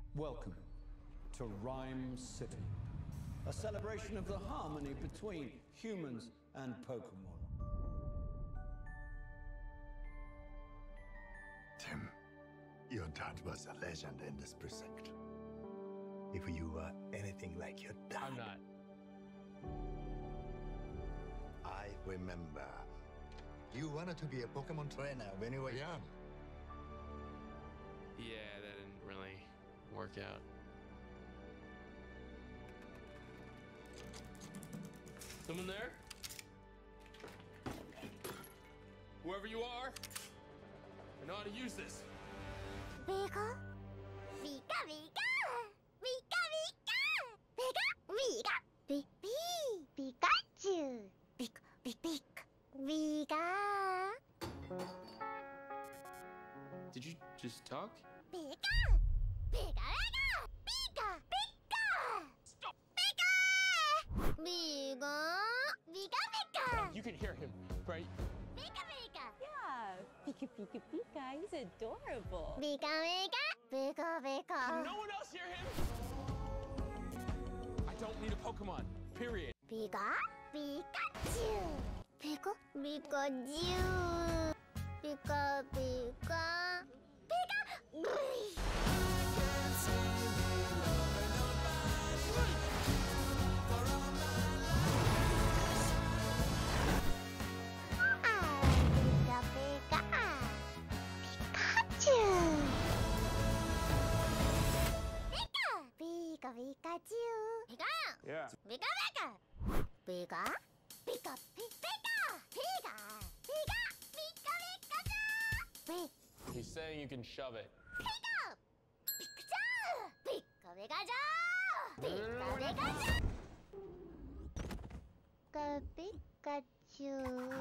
Welcome to Rhyme City, a celebration of the harmony between humans and Pokemon. Tim, your dad was a legend in this precinct. If you were anything like your dad... I'm not. I remember. You wanted to be a Pokemon trainer when you were young. Yeah, that didn't really work out. Someone there? Whoever you are, I know how to use this. Pika? Pika, Pika! Pika, Pika! Pika, Pika! Pikachu! Pika, Pika, Pika! Did you just talk? Pika! Pika, Pika! Pika, Pika! Stop! Pika! Pika! Pika, Pika! You can hear him, right? Pika, Pika! Yeah, Pika Pika Pika, he's adorable. Pika, Pika! Pika, Pika! Can no one else hear him? I don't need a Pokemon, period. Pika, Pikachu! Pika, Pikachu! Pika, Pika! Pika! Pika, Pika! Pikachu! Pika! Pika, Pikachu! Pika! Yeah. Pika, Pika! Pika! Pika, Pika! Pika! Pika! Pika, Pikachu! He's saying you can shove it. Pika! Pikachu! Pika, Pikachu! Pika, Pikachu! Pika, Pikachu!